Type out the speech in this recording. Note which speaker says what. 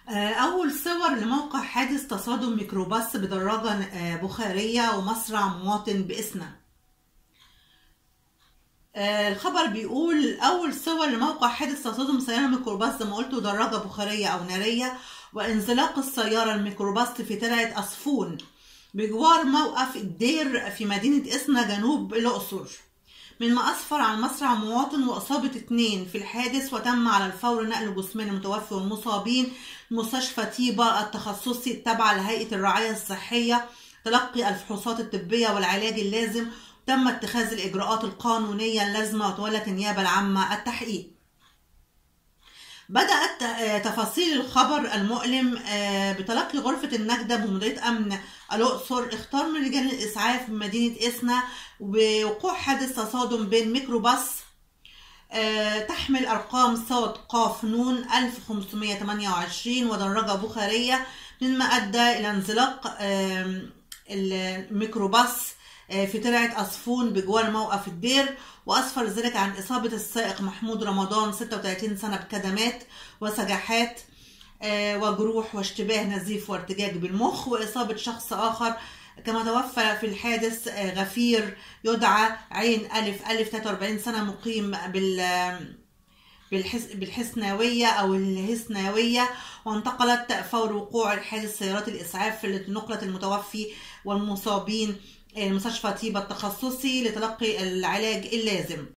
Speaker 1: أول صور لموقع حادث تصادم ميكروباص بدراجة بخارية ومصرع مواطن بإسنا. الخبر بيقول أول صور لموقع حادث تصادم سيارة ميكروباص زي ما قلت ودراجة بخارية أو نارية، وانزلاق السيارة الميكروباص في ترعة أصفون بجوار موقف الدير في مدينة إسنا جنوب الأقصر، مما أسفر عن مصرع مواطن وإصابة 2 في الحادث، وتم على الفور نقل جثمان المتوفي والمصابين مستشفى طيبة التخصصي التابعة لهيئة الرعاية الصحية، تلقي الفحوصات الطبية والعلاج اللازم، تم اتخاذ الإجراءات القانونية اللازمة، وتولت النيابة العامة التحقيق. بدأت تفاصيل الخبر المؤلم بتلقي غرفة النجدة بمديرية أمن الأقصر اختار من رجال الإسعاف بمدينة إسنا بوقوع حادث تصادم بين ميكروباص تحمل أرقام صاد ق ن 1528 ودراجة بخارية، مما أدى إلى انزلاق الميكروباص في ترعة أصفون بجوار موقف الدير، وأسفر ذلك عن إصابة السائق محمود رمضان 36 سنة بكدمات وسجاحات وجروح واشتباه نزيف وارتجاج بالمخ، وإصابة شخص آخر. كما توفى في الحادث غفير يدعى عين ألف 43 سنة مقيم بالحسناوية أو الهسناوية، وانتقلت فور وقوع الحادث سيارات الإسعاف التي نقلت المتوفي والمصابين مستشفى طيبة التخصصي لتلقي العلاج اللازم.